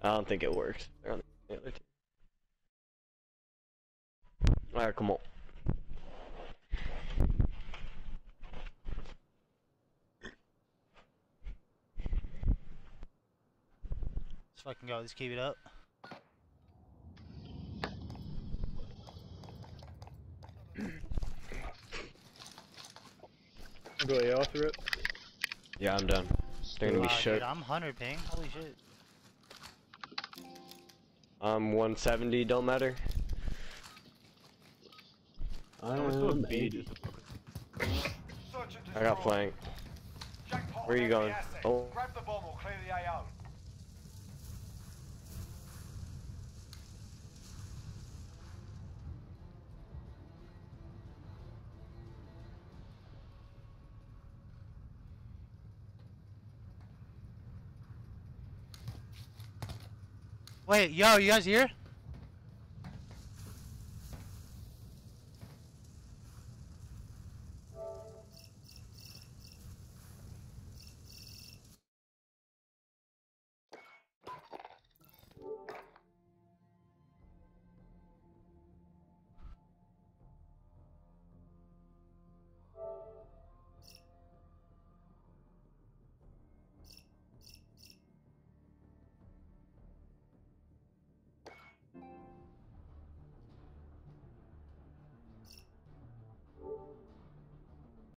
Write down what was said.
I don't think it works. They're on the other team. Alright, come on. Let's fucking go. Let's keep it up. Go AR through it. Yeah, I'm done. They're gonna be shook. Dude, I'm 100 ping. Holy shit. 170, don't matter. I'm 80. I got flank. Where are you going? Oh. Grab the bomb or clear the AO. Wait, yo, you guys here?